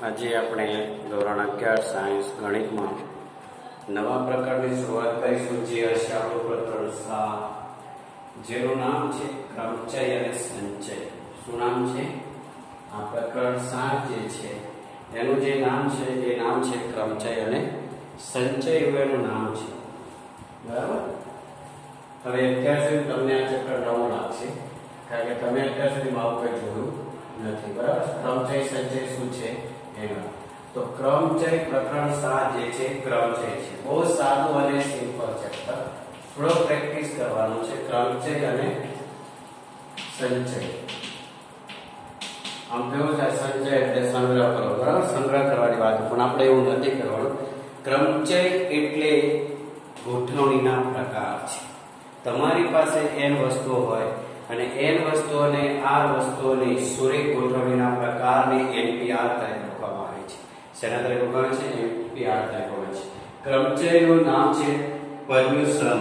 આજે આપણે ધોરણ 11 સાયન્સ ગણિતમાં નવા પ્રકરણની શરૂઆત કરીશું, જે હશે આપણું પ્રકરણ 7, જેનું નામ છે ક્રમચય અને સંચય. શું નામ છે? આ પ્રકરણ 7 જે છે એનું જે નામ છે એ નામ છે ક્રમચય અને સંચય એવું એનું નામ છે. બરાબર. હવે અત્યાર સુધી તમને આ ચેપ્ટર નવું લાગશે, કારણ કે તમે અત્યાર સુધીમાં આવું કંઈ જોયું નથી. બરાબર. ક્રમચય સંચય શું છે એનું. તો ક્રમચય પ્રકરણ 7 જે છે ક્રમચય છે. બહુ સાદું અને સિમ્પલ ચેપ્ટર. થોડો પ્રેક્ટિસ કરવાનું છે. ક્રમચય અને સંચય. આમ કેવું થાય, સંચય એટલે સંગ્રહ કરો. બરાબર. સંગ્રહ કરવાની વાત, પણ આપણે એવું નથી કરવાનું. ક્રમચય એટલે ગોઠવણીના પ્રકાર છે. તમારી પાસે n વસ્તુઓ હોય અને n વસ્તુઓને r વસ્તુઓની સુરેખ ગોઠવણીના પ્રકારને NPR તરીકે ઓળખવામાં આવે છે. શેના તરીકે ઓળખાય છે? NPR તરીકે ઓળખાય છે. ક્રમચયનું નામ છે પરમ્યુટેશન.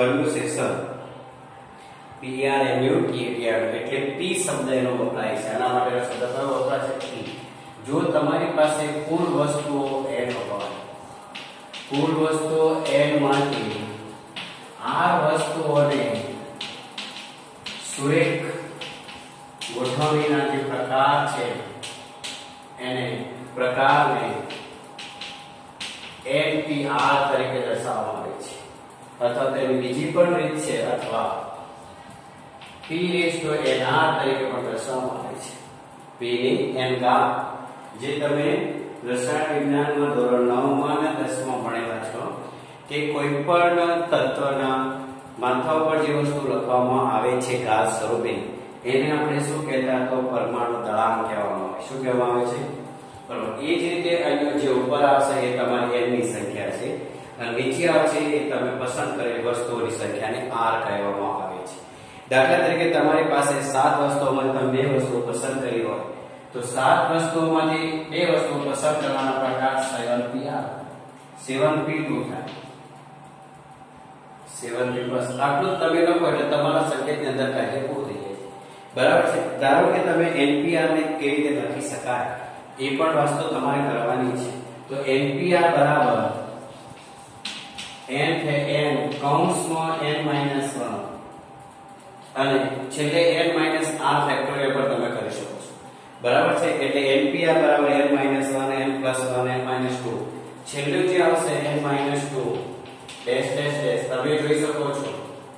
PRMUTATION એટલે p શબ્દ એનો વપરાય છે. આના માટેનો શબ્દ કયો વપરાય છે? p. જો તમારી પાસે કુલ વસ્તુઓ n હોય, કુલ વસ્તુઓ n માંથી r વસ્તુઓને સુરેખ ગોઠવણીના જે પ્રકાર છે એને પ્રકારને NPR તરીકે દર્શાવવામાં આવે છે. અથવા તેની બીજી પણ રીત છે, અથવા P⁻NR તરીકે પણ દર્શાવવામાં આવે છે. P ની n ઘાત, જે તમે રસાયણ વિજ્ઞાનમાં ધોરણ 9 માં અને 10 માં ભણેલા છો કે કોઈ પણ તત્વના માથા ઉપર જે વસ્તુ લખવામાં આવે છે ઘાત સ્વરૂપે, એને આપણે શું કહેતા? તો પરમાણુ દળાંક કહેવામાં આવે. શું કહેવામાં આવે છે? બરાબર. એ જ રીતે અહીંયા જે ઉપર આવશે એ તમારી n ની સંખ્યા છે, અને નીચે આવશે એ તમે પસંદ કરેલી વસ્તુઓની સંખ્યાને r કહેવામાં આવે છે. દાખલા તરીકે તમારી પાસે 7 વસ્તુઓમાં તમે 2 વસ્તુઓ પસંદ કરી હોય, તો 7 વસ્તુઓમાંથી 2 વસ્તુઓ પસંદ કરવાના પ્રકાર 7PR 7P2 થાય. 7P બસ આટલું તમે લખો એટલે તમારા સંકેતની અંદર કાર્ય પૂરું થઈ જાય. બરાબર છે. ધારો કે તમે NPR ને કેવી રીતે લખી શકાય એ પણ વસ્તુ તમારે કરવાની છે. તો NPR બરાબર n છે n કૌંસમાં n-1 અને છેલ્લે n-r ફેક્ટોરિયલ પર તમે કરી શકો છો. બરાબર છે. એટલે NPR બરાબર n-1 n+1 n-2. છેલ્લું જે આવશે n-2 ડેશ ડેશ ડેશ, તમે જોઈ શકો છો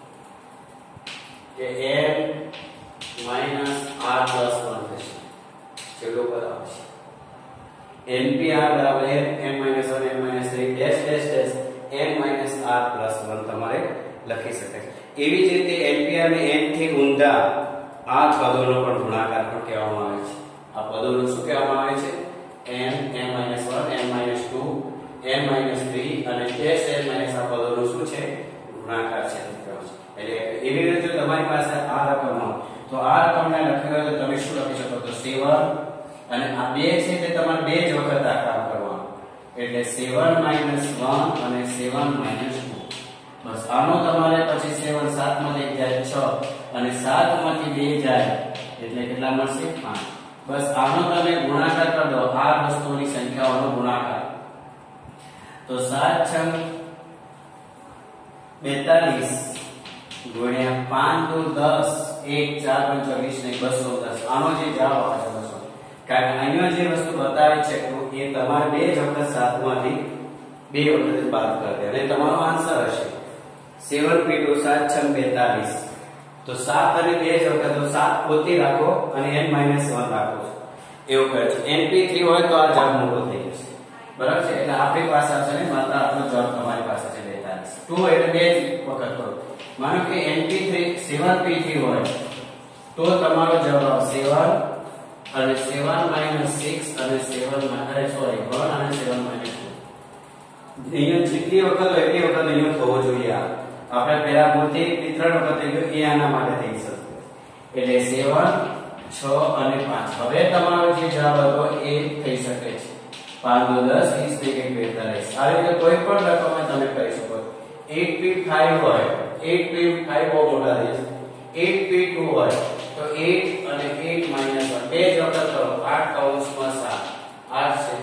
કે n-r+1 થશે. છેલ્લું પદ આવશે NPR બરાબર n-1 n-3 dash dash dash n-r+1 તમારે લખી શકાય. એવી જ રીતે NPR ને n થી ઊંધા આ પદોનો પણ ગુણાકાર પણ કહેવામાં આવે છે. આ પદોનો શું કહેવામાં આવે છે? n, n-1, n-2, n-3 અને ડેશ n- આ પદોનો શું છે? ગુણાકાર છે. એટલે એવી રીતે જો તમારી પાસે આ રકમ હોય તો આ રકમને લખવી હોય તો તમે શું લખી શકો? તો 7 અને આ 2 છે તે તમારે 2 જ વખત આ કામ કરવાનું. એટલે 7 - 1 અને 7 - 2. બસ આનો તમારે પછી 7 7 માંથી જાય 6 અને 7 માંથી 2 જાય એટલે કેટલા મળશે? 5. બસ આનો તમે ગુણાકાર કરી દો, આ વસ્તુઓની સંખ્યાઓનો ગુણાકાર. તો 7 × 42 ગુણ્યા 5 × 10 1 4 × 20 ને 210. આનો જે જવાબ આવે છે 200. કારણ કે અહીંયા જે વસ્તુ બતાવે છે એ તમારે 2 જ વખત 7 માંથી 2 વખત બાદ કરી દે અને તમારો આન્સર હશે 7P2 7 × 42. તો 7 અને 2 જ વખત, તો 7 પોતે રાખો અને n-1 રાખો. એવું કહે છે. NP3 હોય તો આ જવાબ મોટો થઈ જશે. બરાબર છે. એટલે આપણી પાસે આવશે ને માત્ર આપણો જવાબ તમારી પાસે છે 42. 2 એટલે 2 જ વખત કરો. માનો કે NP3 7P3 હોય તો તમારો જવાબ આવશે 7 અને 7 - 6 અને 7 સોરી 1 અને 7 - 2. અહીંયા જેટલી વખત હોય એટલી વખત અહીંયા થવો જોઈએ. આપણે પહેલા ભૂલથી 3 વખત થઈ ગયો, એ આના માટે થઈ શકે. એટલે 7 6 અને 5. હવે તમારો જે જવાબ હતો એ થઈ શકે છે 5 × 10 20 × 42. આ રીતે કોઈ પણ રકમ તમે કરી શકો. 8P5 હોય, 8P5 બહુ મોટા થઈ જશે. 8P2 હોય તો 8 અને 8 - 1 બે જ વખત કરો. 8 / 7 8 છે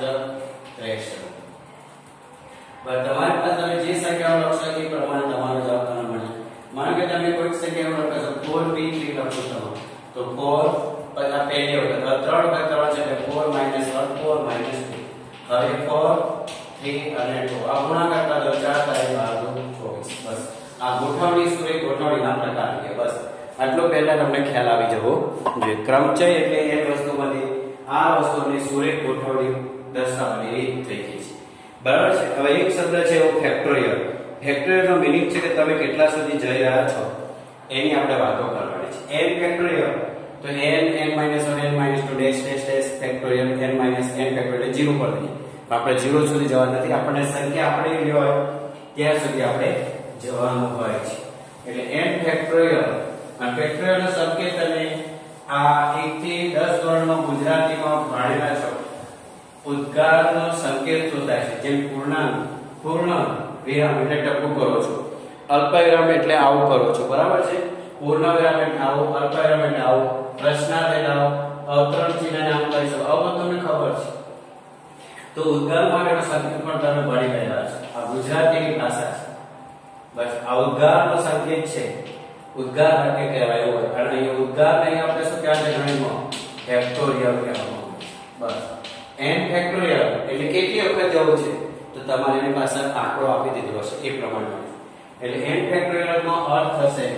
બસ તમારી પાસે તમે જે સંખ્યાઓ લખશો એ પ્રમાણે તમારો જવાબ તમને મળે. માનો કે તમે કોઈક સંખ્યાઓ લખો છો 4p3 લખો છો તો 4 પછી પહેલી વખત 3 વખત 3 છે એટલે 4 - 1 4 - 2 હવે 4 3 અને 2 આ ગુણાકાર કરતા 4 તારીખ 12 24. બસ આ ગોઠવણી સુરેખ ગોઠવણીના પ્રકાર છે. બસ આટલો પહેલા તમને ખ્યાલ આવી જવો જોઈએ. ક્રમચય એટલે એ વસ્તુમાંથી આ વસ્તુની સુરેખ ગોઠવણી દર્શાવવાની રીત થઈ ગઈ છે. બરાબર છે. હવે એક શબ્દ છે એવો ફેક્ટોરિયલ. ફેક્ટોરિયલ નો મીનિંગ છે કે તમે કેટલા સુધી જઈ રહ્યા છો એની આપણે વાતો કરવાની છે. n ફેક્ટોરિયલ તો n n - 1 n - 2 dash dash dash factorial n - n factorial 0 પર નહીં. આપણે 0 સુધી જવા નથી. આપણને સંખ્યા આપણી હોય ત્યાં સુધી આપણે જવાનું હોય છે. એટલે n ફેક્ટોરિયલ અને ફેક્ટોરિયલ નો સંકેત તમે આ 1 થી 10 ધોરણમાં ગુજરાતીમાં ભણેલા છો. ઉદ્ગારનો સંકેત શું થાય છે? જેમ પૂર્ણ વિરામ એટલે ટપકું કરો છો, અલ્પવિરામ એટલે આવું કરો છો. બરાબર છે. પૂર્ણ વિરામ એટલે આવું, અલ્પવિરામ એટલે આવું, પ્રશ્નાર્થ એટલે આવું, અવતરણ ચિહ્નને આમ કરી શકો. આવું તમને ખબર છે. તો ઉદ્ગાર માટેનો સંકેત પણ તમે ભણી ગયા છો. આ ગુજરાતીની ભાષા છે. બસ આ ઉદ્ગારનો સંકેત છે. ઉદ્ગાર માટે કહેવાય એવું હોય. અને અહીં ઉદ્ગાર નહીં આપણે શું કહેવાય છે ગણિતમાં? ફેક્ટોરિયલ કહેવામાં. બસ n ફેક્ટોરિયલ એટલે કેટલી વખત જવું છે તો તમારે એની પાસે આંકડો આપી દીધો હશે એ પ્રમાણે. એટલે n ફેક્ટોરિયલ નો અર્થ થશે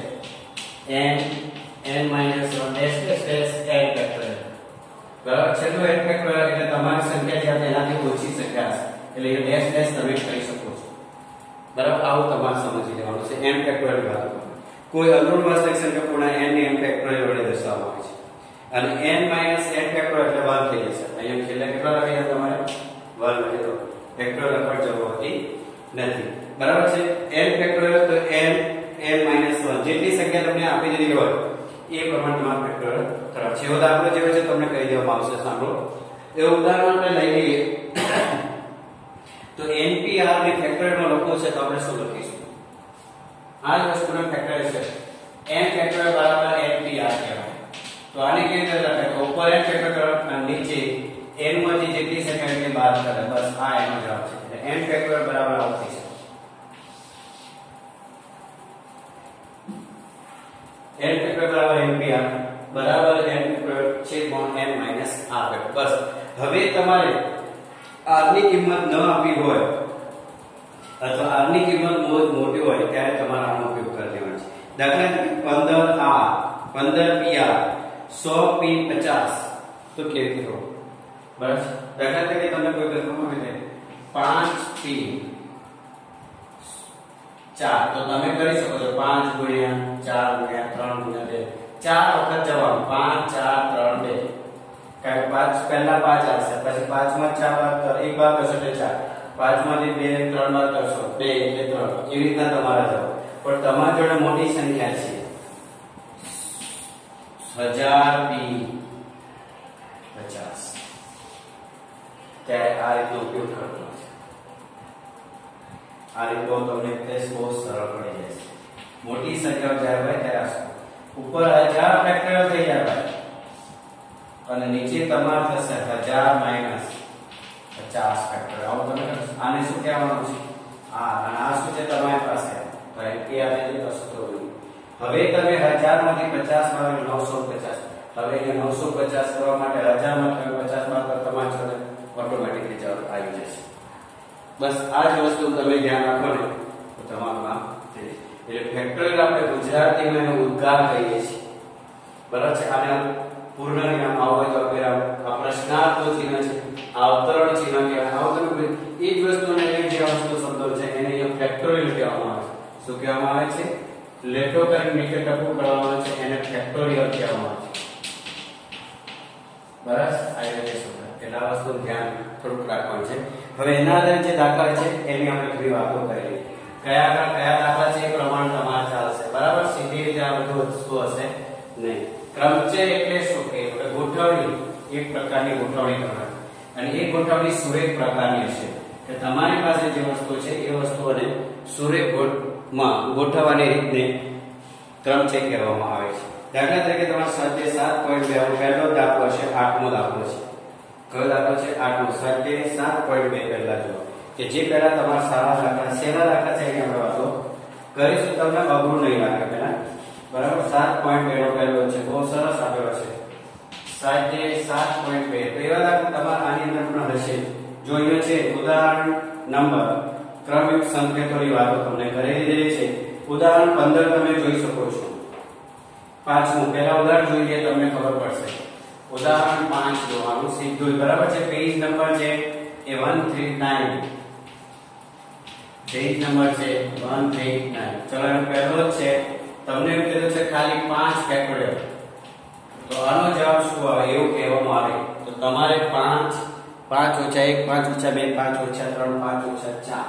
n n - 1 dash dash dash n factorial. બરાબર. છેલ્લું n ફેક્ટોરિયલ એટલે તમારી સંખ્યા જે એનાથી ઓછી સંખ્યા હશે એટલે એ ડેશ ડેશ તમે કરી શકો છો. બરાબર. આવું તમારે સમજી લેવાનું છે n ફેક્ટોરિયલ વાત. કોઈ અનુરૂપ વાસ્તવિક સંખ્યા પૂર્ણ n ને m ફેક્ટોરિયલ વડે દર્શાવવામાં આવે છે. અને n - n ફેક્ટોરિયલ એટલે 1 થઈ જશે. અહીંયા છેલ્લે કેટલા લખી દો તમારે 1 લખી દો. ફેક્ટોરિયલ લખવા જરૂર હોતી નથી. બરાબર છે. n ફેક્ટોરિયલ તો n n - 1 જેટલી સંખ્યા તમને આપી દીધી હોય એ પ્રમાણે તમારે ફેક્ટોરિયલ કરવા છે. એવો દાખલો જેવો છે તમને કહી દેવામાં આવશે. સાંભળો. એ ઉદાહરણ આપણે લઈ લઈએ તો npr ને ફેક્ટોરિયલમાં લખવું છે તો આપણે શું લખીશું? આ જ વસ્તુનો ફેક્ટોરિયલ છે. n ફેક્ટોરિયલ બરાબર npr કહેવાય. તો આને કેવી રીતે લખાય? તો ઉપર n ફેક્ટોરિયલ અને નીચે n માંથી જેટલી સંખ્યા એટલે બાદ કરે. બસ આ એનો જવાબ છે. એટલે n ફેક્ટોરિયલ બરાબર આવતી છે. n ફેક્ટોરિયલ બરાબર npr બરાબર n ફેક્ટોરિયલ છેદમાં n માઈનસ r ફેક્ટોરિયલ. બસ હવે તમારે r ની કિંમત ન આપી હોય અથવા r ની કિંમત બહુ મોટી હોય ત્યારે તમારે આનો ઉપયોગ કરી દેવાનો છે. દાખલા તરીકે 15r 15pr 100p 50 તો કેવી રીતે કરો? બરાબર. દાખલા તરીકે તમને કોઈ રકમ આપી દે 5p 4 તો તમે કરી શકો છો 5 ગુણ્યા 4 ગુણ્યા 3 ગુણ્યા 2 ચાર વખત જવાબ 5 4 3 2. કારણ કે 5 પહેલા 5 આવશે પછી 5 માં 4 બાદ કરો, એક બાદ કરશો એટલે 4, 5 માંથી 2 3 બાદ કરશો 2 એટલે 3. એવી રીતના તમારા જવાબ. પણ તમારી જોડે મોટી સંખ્યા છે 1000p 50 ત્યારે આ રીતનો ઉપયોગ કરવાનો છે. આ રીતનો તમને ટેસ્ટ બહુ સરળ પડી જશે. મોટી સંખ્યાઓ જ્યારે હોય ત્યારે ઉપર 1000 ફેક્ટોરિયલ થઈ જાય ભાઈ અને નીચે તમાર થશે 1000 માઈનસ 50 ફેક્ટોરિયલ. આવું તમે આને શું કહેવાનું છે? અને આ શું છે તમારી પાસે? તો એ આપણે જે વસ્તુ હવે તમે 1000 માંથી 50 માં 950. હવે એ 950 કરવા માટે 1000 માં તમે 50 માં કરો તમારી જોડે ઓટોમેટિકલી જવાબ આવી જશે. બસ આ જ વસ્તુ તમે ધ્યાન રાખો ને તો તમારું કામ થઈ જશે. એટલે ફેક્ટોરિયલ આપણે ગુજરાતીમાં એનો ઉદ્ગાર કહીએ છીએ. બરાબર છે. આને પૂર્ણ વિરામ આવે તો વિરામ, આ પ્રશ્નાર્થ ચિહ્ન છે, આ અવતરણ ચિહ્ન કહેવાય. આવું તમે એ જ વસ્તુને જે વસ્તુ શબ્દો છે એને અહીંયા ફેક્ટોરિયલ કહેવામાં આવે છે. શું કહેવામાં આવે છે? લેટો કરી નીચે ટપકું કરવામાં આવે છે એને ફેક્ટોરિયલ કહેવામાં આવે છે. બરાબર. આ રીતે શું એટલે આ વસ્તુ ધ્યાન થોડુંક રાખવાનું છે. હવે એના આધારે જે દાખલા છે એની આપણે થોડી વાતો કરી. કયા દાખલા છે એ પ્રમાણે તમારે ચાલશે. બરાબર. સીધી રીતે આ બધું વસ્તુ હશે નહીં. ક્રમચય એટલે શું કે ગોઠવણી, એક પ્રકારની ગોઠવણી કરવાની અને એ ગોઠવણી સુરેખ પ્રકારની હશે કે તમારી પાસે જે વસ્તુ છે એ વસ્તુઓને સુરેખ ગોઠવવાની રીતને ક્રમચય કહેવામાં આવે છે. દાખલા તરીકે તમારો સ્વાધ્યાય 7.2 પહેલો દાખલો છે 8મો દાખલો છે. કયો દાખલો છે? 8મો. સ્વાધ્યાય 7.2 પહેલા જુઓ. કે જે પહેલા તમારા સારા દાખલા સેલા દાખલા છે એની આપણે વાતો કરીશું, તમને અઘરું નહીં લાગે પહેલા, બરાબર. 7.2 નો પહેલો છે, બહુ સરસ આપેલો છે 7.2. તો એવા દાખલા તમારા આની અંદર પણ હશે. જોઈએ છે ઉદાહરણ નંબર ક્રમિક સંકેતોની વાતો તમને કરેલી દીધી છે. ઉદાહરણ 15 તમે જોઈ શકો છો. પાંચમું પહેલા ઉદાહરણ જોઈએ તમને ખબર પડશે. ઉદાહરણ 5 જોવાનું સીધું, બરાબર છે. પેજ નંબર છે એ 139, પેજ નંબર છે 139. ચલો એનો પહેલો જ છે, તમને એમ કીધું છે ખાલી 5 ફેક્ટોરિયલ. તો આનો જવાબ શું આવે એવું કહેવામાં આવે તો તમારે 5 5 - 1 5 - 2 5 - 3 5 - 4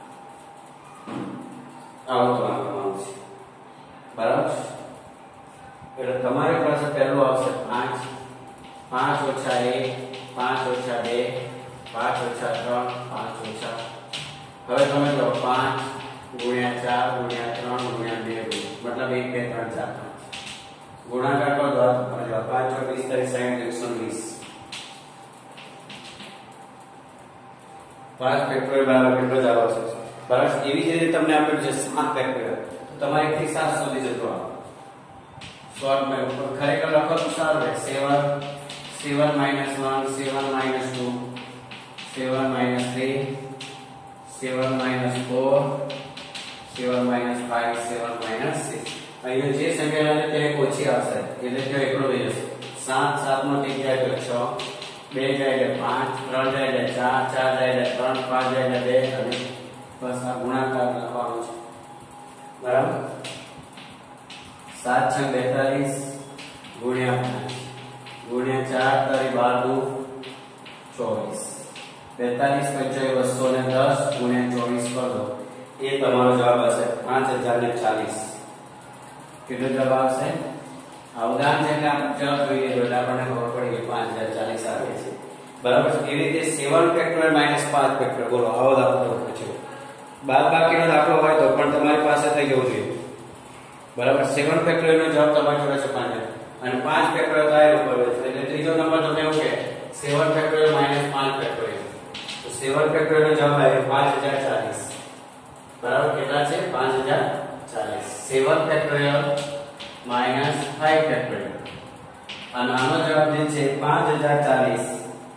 આવો તો આવવાનું છે, બરાબર. એટલે તમારી પાસે પહેલું આવશે 5 5 - 1 5 - 2 5 - 3 5 - હવે તમે લો 5 × 4 × 3 × 2 મતલબ 1 2 3 4 5 ગુણાકાર કરો તો 5 × 20 = 120. 5 ફેક્ટોરિયલ બરાબર કેટલો જવાબ આવશે? બરાબર. એવી જ રીતે તમને આપેલું છે 7 ફેક્ટોરિયલ, તો તમારે 1 થી 7 સુધી જતો આવે. શોર્ટ માં ખરેખર લખો તો સારું રહે. 7 7 - 1 7 - 2 7 - 3 7 - 4 7 - 5 7 - 6. અહીંયા જે સંખ્યા આવે તે ઓછી આવશે એટલે કે એકડો થઈ જશે. 7 7 નો 1 જાય તો 6 2 જાય એટલે 5 3 જાય એટલે 4 4 જાય એટલે 3 5 જાય એટલે 2 અને બસ આ ગુણાકાર લખવાનો છે, બરાબર. 7 × 42 ગુણ્યા 5 ગુણ્યા 4 તારી 12 24 42 × 210 ગુણ્યા 24 કરો એ તમારો જવાબ હશે 5040. કેટલો જવાબ આવશે? આ ઉદાહરણ છે એટલે આપણે જવાબ જોઈએ એટલે આપણને ખબર પડી કે 5040 આવે છે, બરાબર. એવી રીતે 7 ફેક્ટોરિયલ - 5 ફેક્ટોરિયલ. બોલો આવો દાખલો છે. બાદબાકીનો દાખલો હોય તો પણ તમારી પાસે થઈ જવું જોઈએ, બરાબર. 7 ફેક્ટોરિયલ નો જવાબ તમારી જોડે છે 5 અને 5 ફેક્ટોરિયલ થાય ઉપર એટલે ત્રીજો નંબર તમને એવું કે 7 ફેક્ટોરિયલ - 5 ફેક્ટોરિયલ. તો 7 ફેક્ટોરિયલ નો જવાબ આવે 5040, બરાબર. કેટલા છે? 5040. 7 ફેક્ટોરિયલ - 5 ફેક્ટોરિયલ અને આનો જવાબ જે છે 5040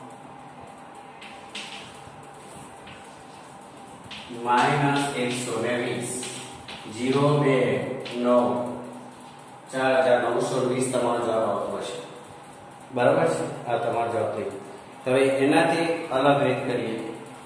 -120 0 2 9 4920 તમારો જવાબ આવતો હશે, બરાબર છે. આ તમારો જવાબ થઈ. હવે એનાથી અલગ રીત કરીએ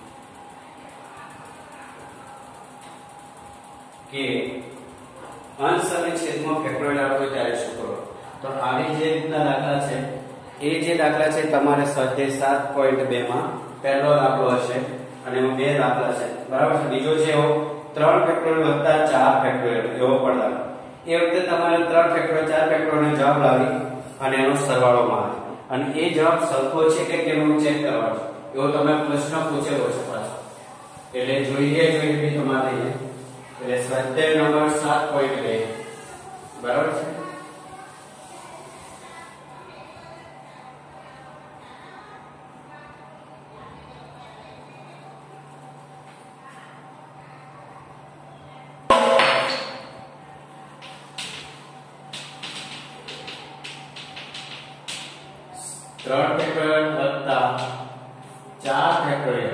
કે અંશ અને છેદમાં ફેક્ટોરિયલ આપો ત્યારે શું કરો. તો આવી જે રીતના દાખલા છે એ જે દાખલા છે તમારે સ્વાધ્યાય 7.2 માં પહેલો દાખલો હશે અને એમાં 2 દાખલા છે, બરાબર છે. બીજો છે એવો 3 ફેક્ટોરિયલ + 4 ફેક્ટોરિયલ એવો પણ દાખલો. એ વખતે તમારે 3 ફેક્ટોરિયલ 4 ફેક્ટોરિયલ નો જવાબ લાવી અને એનો સરવાળો મારે અને એ જવાબ સરખો છે કે કેમ ચેક કરવાનો એવો તમે પ્રશ્ન પૂછેલો છે પાછો. એટલે જોઈએ બી તમારે એટલે સ્વાધ્યાય નંબર 7.2, બરાબર છે. ત્રણ ફેક્ટોરિયલ વત્તા 4 ફેક્ટોરિયલ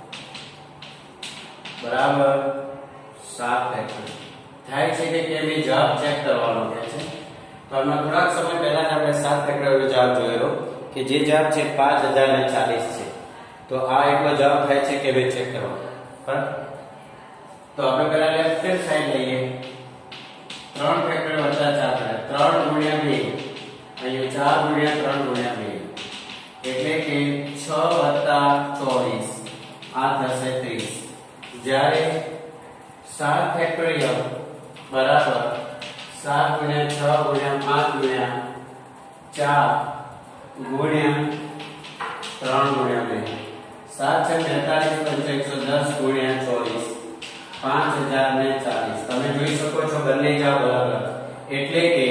બરાબર 7 ફેક્ટોરિયલ થાય છે કે કેમ એ જવાબ ચેક કરવાનો છે. તો હમણાં થોડાક સમય પહેલા જ આપણે 7 ફેક્ટોરિયલ જવાબ જોયેલો કે જે જવાબ છે 5040 છે. તો આ એટલો જવાબ થાય છે કે બે ચેક કરવાનો, બરાબર. તો આપણે પહેલા લેફ્ટ હેન્ડ સાઈડ લઈએ. 3 ફેક્ટોરિયલ વત્તા 4 3 × 2 અહીંયા 4 × 3 × 2 એટલે કે 6 + 24 આ થશે 30. જ્યારે 7 ફેક્ટોરિયલ બરાબર 7 × 6 × 5 × 4 ગુણ્યા 3 × 2 7 છે 42 110 ગુણ્યા 24 5040. તમે જોઈ શકો છો બંને જવાબ બરાબર. એટલે કે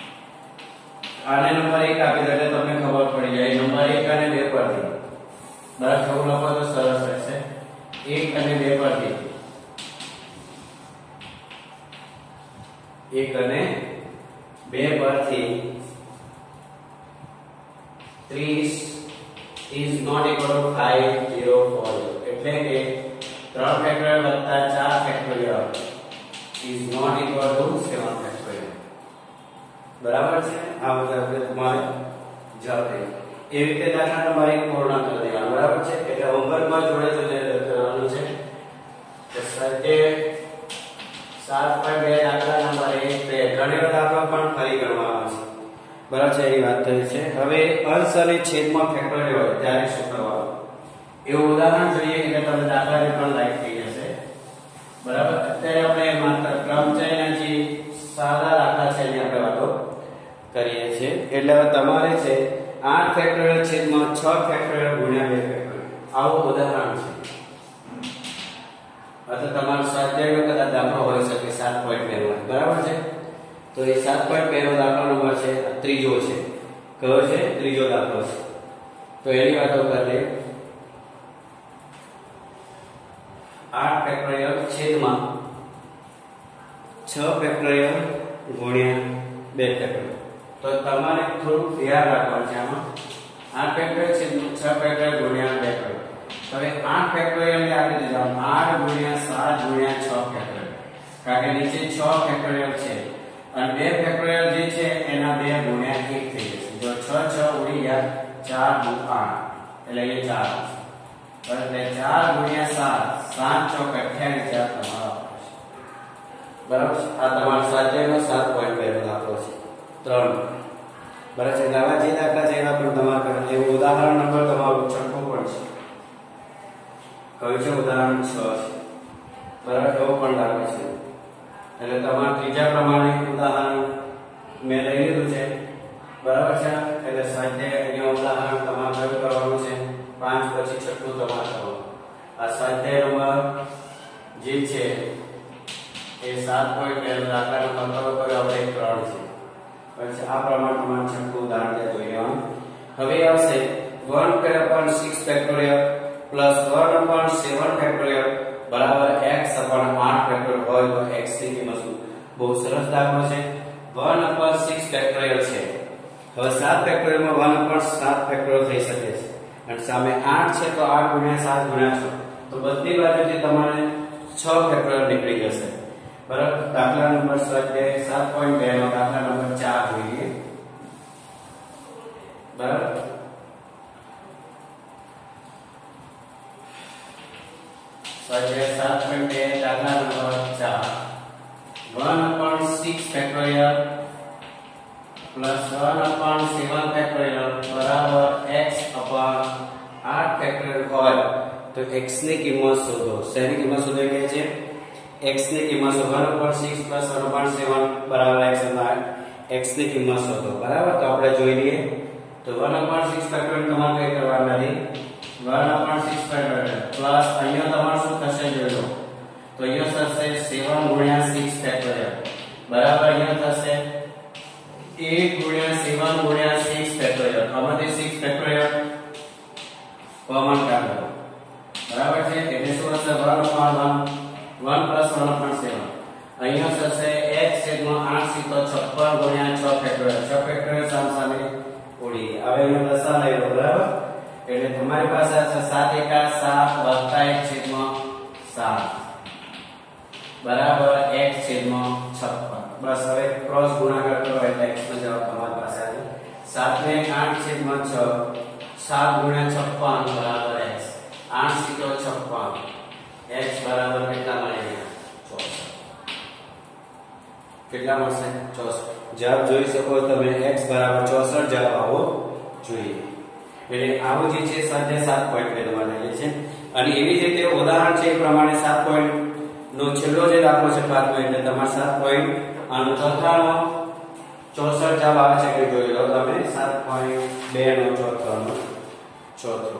આને નંબર 1 આપી દે એટલે તમને ખબર પડી જાય નંબર 1 અને 2 પરથી બરાબર એવું લખો તો સરસ રહેશે 1 અને 2 પરથી 1 અને 2 પરથી 30 is not equal to 504 એટલે કે 3 ફેક્ટોરિયલ વત્તા 4 factorial is not equal to 7 factorial બરાબર છે આ બધા આપણે તમારે જવાબ દે એ રીતે દાખલા તમારે પૂર્ણ કરી દેવાનો બરાબર છે એટલે હોમવર્કમાં જોડે જોડે કરવાનું છે તો સ્વાધ્યાય 7.2 દાખલા નંબર 1 2 ઘણી દાખલો પણ ફરી કરવાનો છે બરાબર છે એની વાત થઈ છે હવે અંશ અને છેદમાં ફેક્ટોરિયલ હોય ત્યારે શું કરવાનું એવું ઉદાહરણ જોઈએ એટલે તમે દાખલાને પણ લાઈક થઈ જશે બરાબર અત્યારે આપણે માત્ર ક્રમચયના જે સાદા દાખલા છે એની આપણે વાતો કરીએ છીએ એટલે હવે તમારે છે 8 ફેક્ટોરિયલ છેદમાં 6 ફેક્ટોરિયલ ગુણ્યા 2 ફેક્ટોરિયલ આવું ઉદાહરણ છે અથવા તમારો સ્વાધ્યાયનો કદાચ દાખલો હોઈ શકે 7.2 બરાબર છે તો એ 7.2 નો દાખલો નંબર છે ત્રીજો છે કયો છે ત્રીજો દાખલો છે તો એની વાતો કરીએ 8 ફેક્ટોરિયલ છેદમાં 6 ફેક્ટોરિયલ ગુણ્યા 2 ફેક્ટોરિયલ તો તમારે થોડું ધ્યાન રાખવાનું છે આમાં 8 ફેક્ટોરિયલ છેદમાં 6 ફેક્ટોરિયલ ગુણ્યા 2 ફેક્ટોરિયલ હવે 8 ફેક્ટોરિયલ ને આપી દીધા 8 ગુણ્યા 7 ગુણ્યા 6 ફેક્ટોરિયલ કારણ કે નીચે 6 ફેક્ટોરિયલ છે અને 2 ફેક્ટોરિયલ જે છે એના 2 ગુણ્યા 1 થઈ જશે જો 6 6 ઉડી ગયા 4 દુ 8 એટલે એ 4 એટલે 4 ગુણ્યા 7 7 ચોક 28 4 તમારો બરાબર આ તમારો સ્વાધ્યાયનો 7.2 નો દાખલો છે 3 બરાબર છે આવા જે દાખલા છે એવા પણ તમારે એવું ઉદાહરણ નંબર તમારું છઠ્ઠો પણ છે કયું છે ઉદાહરણ 6 છે બરાબર એવો પણ દાખલો છે એટલે તમારે ત્રીજા પ્રમાણે ઉદાહરણ મેં લઈ લીધું છે બરાબર છે એટલે સ્વાધ્યાય અહીંયા ઉદાહરણ તમારે કયું કરવાનું છે 5 પછી છઠ્ઠું તમારે કરવાનું આ સ્વાધ્યાય નંબર જે છે એ 7.2 દાખલા નંબર પર આપણે 3 છે પછી આ પ્રમાણે તમારે છઠ્ઠું ઉદાહરણ જોઈ લેવાનું હવે આવશે 1/6 ફેક્ટોરિયલ પ્લસ 1/7 ફેક્ટોરિયલ બરાબર x upon 8 ફેક્ટોરિયલ હોય તો x ની કિંમત શું બહુ સરસ દાખલો છે 1/6 ફેક્ટોરિયલ છે હવે 7 ફેક્ટોરિયલમાં 1/7 ફેક્ટોરિયલ થઈ શકે છે અને સામે 8 છે તો 8 ગુણ્યા 7 ગુણ્યા 6 તો બધી બાજુથી તમારે 6 ફેક્ટોરિયલ નીકળી જશે બરાબર દાખલા નંબર 7.2 નો દાખલા નંબર 4 જોઈએ બરાબર સ્વાધ્યાય 7.2 દાખલા નંબર 4 1/6 ફેક્ટોરિયલ પ્લસ 1/7 ફેક્ટોરિયલ બરાબર x upon 8 ફેક્ટોરિયલ હોય તો x ની કિંમત શોધો શેની કિંમત શોધો કે છે x ની કિંમત 1/6 પ્લસ 1/7 બરાબર x ની કિંમત શોધો બરાબર તો આપણે જોઈ લઈએ તો 1/6 ફેક્ટોરિયલ તમારે કઈ કરવાનું નથી 1/6 ફેક્ટોરિયલ પ્લસ અહીંયા તમારું શું થશે જોઈ લો તો અહીંયા થશે 7 ગુણ્યા 6 ફેક્ટોરિયલ બરાબર અહીંયા થશે 8 ગુણ્યા 7 ગુણ્યા 6 ફેક્ટોરિયલ આમાંથી 6 ફેક્ટોરિયલ કોમન કાઢો બરાબર છે એટલે શું થશે 1/1 1+1/7 અહીંયા થશે x છેદમાં 8 છે તો 56 ગુણ્યા 6 ફેક્ટોરિયલ 6 ફેક્ટોરિયલ સામે ઉડી હવે અહીંયા દશા લઈ લો બરાબર એટલે તમારી પાસે છે 7 એકા 7 વત્તા 1 છેદમાં 7 બરાબર x છેદમાં 56 બસ હવે ક્રોસ ગુણાકાર કરો એટલે x નો જવાબ તમારી પાસે આવે 7 ને 8 છેદમાં 6 7 ગુણ્યા 56 બરાબર x 8 છે તો 56 x બરાબર કેટલા મળે 64 કેટલા મળશે 64 જવાબ જોઈ શકો તમે x બરાબર 64 જવાબ આવો જોઈએ એટલે આવો જે છે સ્વાધ્યાય 7.2 તમારે લઈએ છે અને એવી જ રીતે ઉદાહરણ છે એ પ્રમાણે 7 નો છેલ્લો જે દાખલો છે 5 એટલે તમારે 7 આનો ચોથાનો 64 જવાબ આવે છે કે જોઈ લો તમે 7.2 નો ચોથો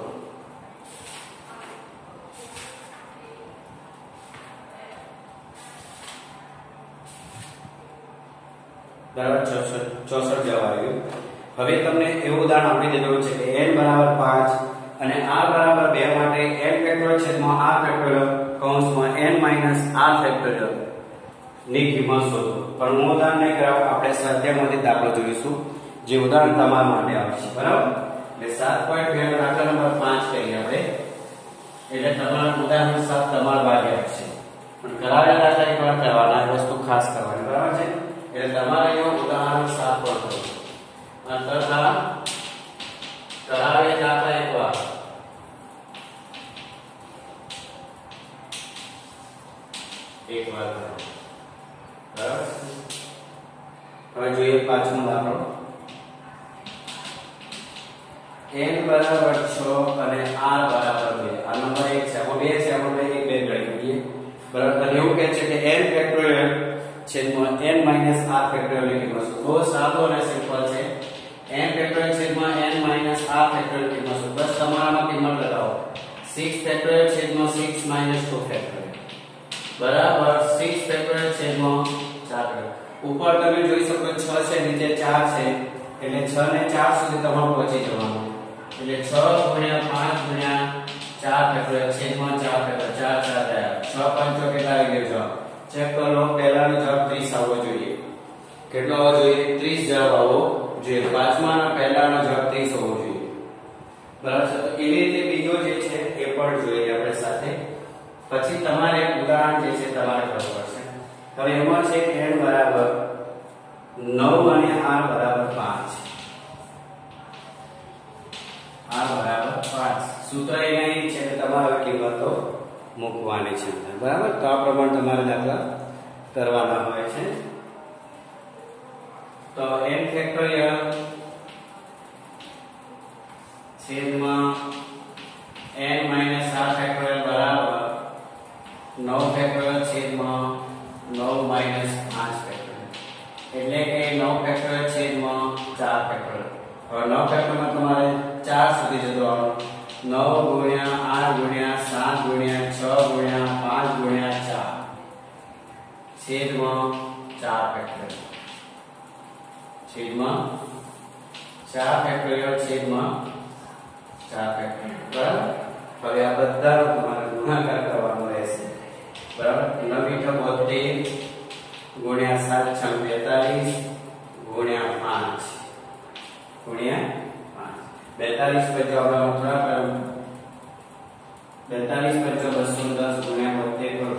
બરાબર 64 જવાબ આવ્યો હવે તમને એવું ઉદાહરણ આપી દીધું છે કે n બરાબર 5 અને r બરાબર 2 માટે n ફેક્ટોરિયલ છેદમાં r ફેક્ટોરિયલ કૌંસમાં n માઈનસ r ફેક્ટોરિયલ ની કિંમત શોધો. પણ હું ઉદાહરણ નહીં કરાવું, આપણે સ્વાધ્યાયમાંથી દાખલો જોઈશું જે ઉદાહરણ તમારા માટે આવશે. બરાબર? એટલે 7.2 નો દાખલા નંબર 5 કરીએ આપણે. એટલે તમારું ઉદાહરણ 7 તમારા ભાગે આવશે. પણ કરાવેલા દાખલા એકવાર કરવાના, વસ્તુ ખાસ કરવાની. બરાબર છે? એટલે તમારે અહીંયા ઉદાહરણ 7 પર કરવું. અંતરતા કરાવેલા દાખલા એકવાર કરો. બરાબર? હવે જોઈએ પાંચમો દાખલો. n બરાબર 6 અને r બરાબર 2. આ નંબર 1 છે, આમાં 2 છે, આમાં 2 ગણી લઈએ. બરાબર? અને એવું કહે છે કે n ફેક્ટોરિયલ છેદમાં n માઈનસ r ફેક્ટોરિયલ ની કિંમત શોધો. બહુ સાદો અને સિમ્પલ છે. n ફેક્ટોરિયલ છેદમાં n માઈનસ r ફેક્ટોરિયલ ની કિંમત શોધો. બસ તમારામાં કિંમત લગાવો. 6 ફેક્ટોરિયલ છેદમાં 6 માઈનસ 2 ફેક્ટોરિયલ બરાબર 6 ફેક્ટોરિયલ છેદમાં 4. ઉપર તમે જોઈ શકો 6 છે, નીચે 4 છે, એટલે 6 ને 4 સુધી તમારે પહોંચી જવાનું. એટલે 6 ગુણ્યા 5 ગુણ્યા 4 ફેક્ટોરિયલ છેદમાં 4 ફેક્ટોરિયલ 4 4 થયા. 6 પંચો કેટલા આવી ગયો જવાબ? ચેક કરો. પહેલાનો જવાબ 30 આવવો જોઈએ. કેટલો આવવો જોઈએ? 30 જવાબ આવવો જોઈએ. પાંચમાના પહેલાનો જવાબ 30 હોવો જોઈએ. બરાબર છે? તો એવી રીતે બીજો જે છે એ પણ જોઈએ આપણે સાથે. પછી તમારે એક ઉદાહરણ જે છે તમારે કરવું પડશે. હવે એમાં છે n બરાબર 9 અને r બરાબર 5. r બરાબર 5. સૂત્ર એ નહીં છે કે તમારે કિંમતો મૂકવાની છે. બરાબર? તો આ પ્રમાણે તમારે દાખલા કરવાના હોય છે. તો n ફેક્ટોરિયલ છેદમાં n માઈનસ r ફેક્ટોરિયલ બરાબર 9 ફેક્ટોરિયલ છેદમાં 9 માઈનસ 5 ફેક્ટોરિયલ. એટલે કે 9 ફેક્ટોરિયલ છેદમાં 4 ફેક્ટોરિયલ. હવે 9 ફેક્ટોરિયલમાં તમારે 4 સુધી જવાનું. 9 ગુણ્યા 8 ગુણ્યા 7 ગુણ્યા 6 ગુણ્યા 5 ગુણ્યા 4 છેદમાં 4 ફેક્ટોરિયલ. છેદમાં 4 ફેક્ટોરિયલ છેદમાં 4 ફેક્ટોરિયલ. બરાબર? હવે આ બધાનો તમારે ગુણાકાર કરવાનો રહેશે. બરાબર? 9 72 ગુણ્યા 7 6 42 ગુણ્યા 5 ગુણ્યા 5. 42 પર આપણે થોડા કરું. 42 પર 210 ગુણ્યા 72 કરો.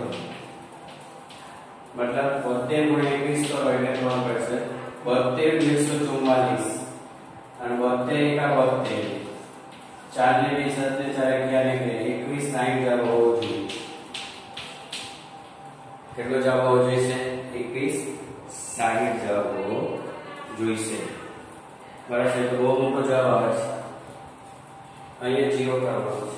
મતલબ 72 ગુણ્યા 21 કરો એટલે ખબર પડશે 72 244 અને 72 એકા 72. 4 ને 20 ને 4 11 ને 21 60 જવાબ હોવો જોઈએ. કેટલો જવાબ હોવો જોઈએ? 21 60 જવાબ હોવો જોઈએ. બરાબર છે? તો બહુ મોટો જવાબ આવે છે. અહીંયા 0 કરવાનો છે.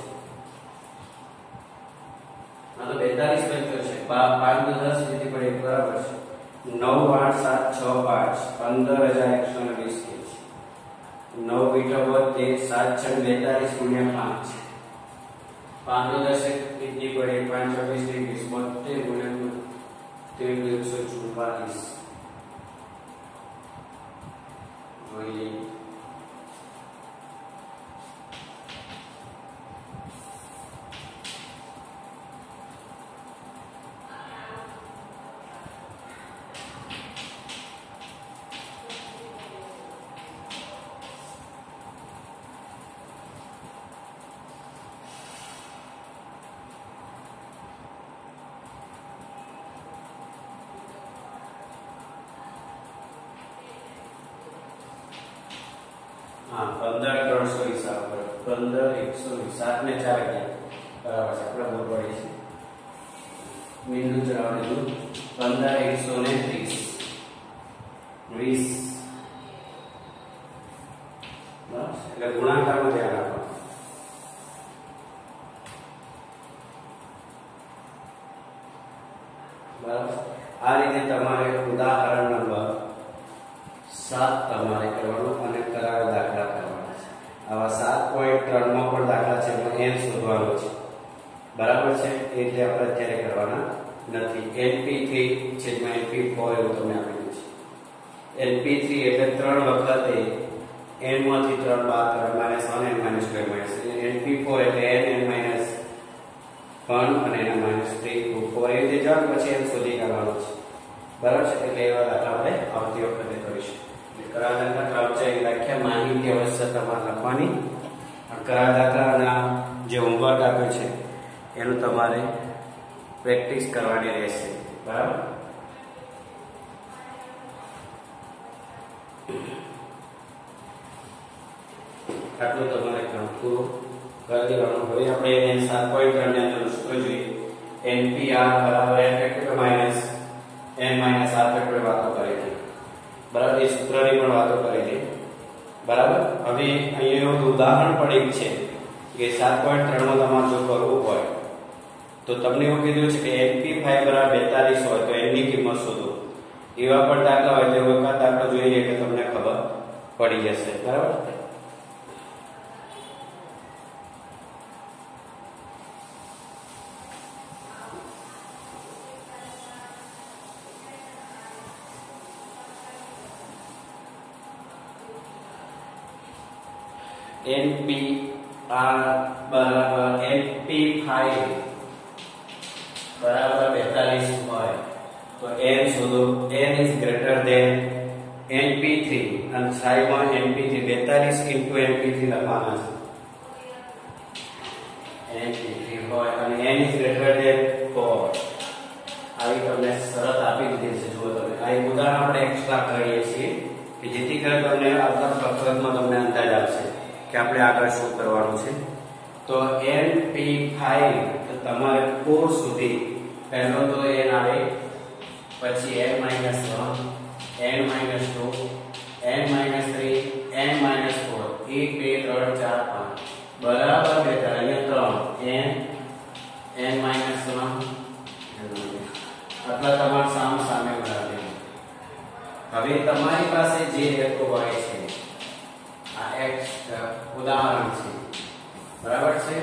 આ તો 42 બચ્યો છે. 5 નો 10 સુધી પડે. બરાબર છે? 9 8 7 6 5 15120 છે. 9 બીટા 72 7 6 42 ગુણ્યા 5 5 નો 10 કેટલી પડે? 5 24 72 ગુણ્યા 144 જોઈએ. हाँ 15 300 हिसाब पर 15 120 7 ने 4 किया बराबर છે. આપણે બોલ પડી છે બિંદુ ચલાવવાનું હતું 15 130 20 બસ એટલે ગુણાકારમાં ધ્યાન રાખવાનું. બરાબર? આ રીતે તમારે ઉદાહરણ નંબર 7 તમારે કરવાનું અને કરાવેલા દાખલા કરવાના છે. આવા 7.3 માં પણ દાખલા છે પણ n શોધવાનો છે. બરાબર છે? એટલે આપણે અત્યારે કરવાના નથી. np3 છેદમાં np4 એવું તમને આપેલું છે. np3 એટલે 3 વખતે n માંથી 3 બાદ કરો -1 n -2 np4 એટલે n n -1 અને એના -3 4 એ રીતે જાવ પછી n શોધી કાઢવાનો છે બરાબર છે એટલે એવા દાખલા આપણે આવતી વખતે કરીશું કરાર દાખલા ક્રમચયની વ્યાખ્યા માહિતી અવશ્ય તમારે લખવાની કરાર દાખલાના જે હોમવર્ક આપ્યો છે એનું તમારે પ્રેક્ટિસ કરવાની રહેશે બરાબર આટલું તમારે કામ પૂરું કરી દેવાનું હવે આપણે એને 7.3 ની અંદર સૂત્ર જોઈએ npr બરાબર n factor minus n minus r factor વાતો કરી હતી બરાબર એ સૂત્રની પણ વાતો કરી હતી બરાબર હવે અહીંયા એવું ઉદાહરણ પણ એક છે કે 7.3 માં તમારે જો કરવું હોય તો તમને એવું કીધું છે કે np5 બરાબર 42 હોય તો n ની કિંમત શોધો એવા પણ દાખલા હોય તો એવા દાખલો જોઈએ કે તમને ખબર પડી જશે બરાબર npr બરાબર np5 બરાબર 42 હોય તો n શોધો n is greater than np3 અને સાઈમાં np3 42 np3 લખવાના છે np3 હોય અને n is greater than 4 આવી તમને શરત આપી દીધી છે જો તમે આ એક ઉદાહરણ આપણે એક્સ્ટ્રા કરીએ છીએ કે જેથી કરીને તમને આવતા પ્રકરણમાં તમને અંદાજ આવશે કે આપણે આગળ શું કરવાનું છે તો np5 તો તમારે 4 સુધી પહેલો તો n આવે પછી n -1 n -2 n -3 n -4 1 2 3 4 5 બરાબર બેટા અહીંયા 3 n -1 આટલા તમારા સામે બરાબર હવે તમારી પાસે જે રહેતો હોય છે આ x ઉદાહરણ છે બરાબર છે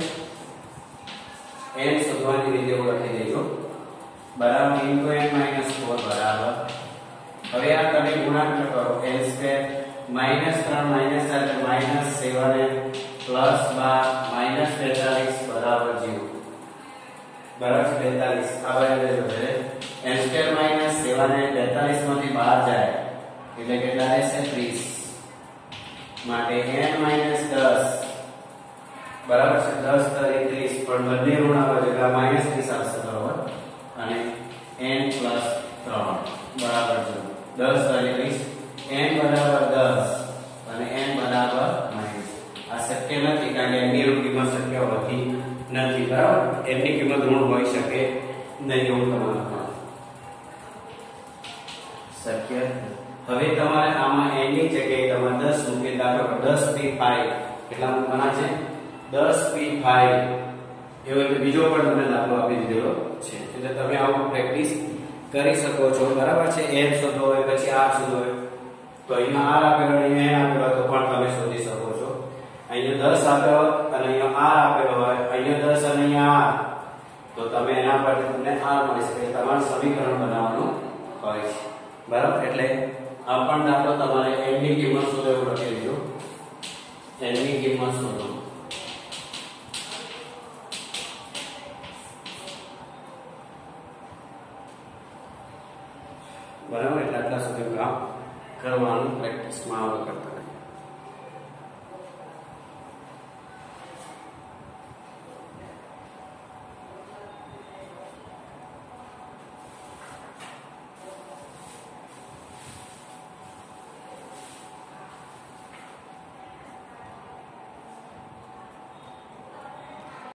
n શોધવાની રીતે લખી દેજો બરાબર * n -4 બરાબર હવે આ તમે ગુણાકાર કરો n2 -3 -4 -7 +12 -43 બરાબર 0 બરાબર 43 આ બરાબર છે n2 - 7 ને 43 માંથી બહાર જાય એટલે કેટલા રહેશે 30 માટે n - 10 બરાબર છે 10 * 30 પણ બંને ઋણ આવે એટલે -30 આવશે બરાબર અને n + 3 બરાબર 10 * 30 n બરાબર 10 અને n બરાબર - આ શક્ય નથી કારણ કે n ની કિંમત શક્ય હોતી નથી બરાબર n ની કિંમત ઋણ હોઈ શકે નહીં એવું તમારે શક્ય હવે તમારે આમાં n ની જગ્યાએ તમારે 10 મૂકી દાખલો 10p5 કેટલા મૂકવાના છે 10p5 એવો એટલે બીજો પણ તમને દાખલો આપી દીધેલો છે એટલે તમે આવું પ્રેક્ટિસ કરી શકો છો બરાબર છે n શોધો હોય પછી r શોધો હોય તો અહીંયા r આપેલો અને n આપેલો તો પણ તમે શોધી શકો છો અહીંયા 10 આપેલો અને અહીંયા r આપેલો હોય અહીંયા 10 અને અહીંયા r તો તમે એના પરથી તમને r મળી શકે તમારું સમીકરણ બનાવવાનું હોય છે બરાબર એટલે આ પણ દાખલો તમારે n ની કિંમત શોધો એવું લખી દેજો n ની કિંમત શોધો બરાબર એટલે આટલા સુધી કામ કરવાનું પ્રેક્ટિસમાં આવડ કરતા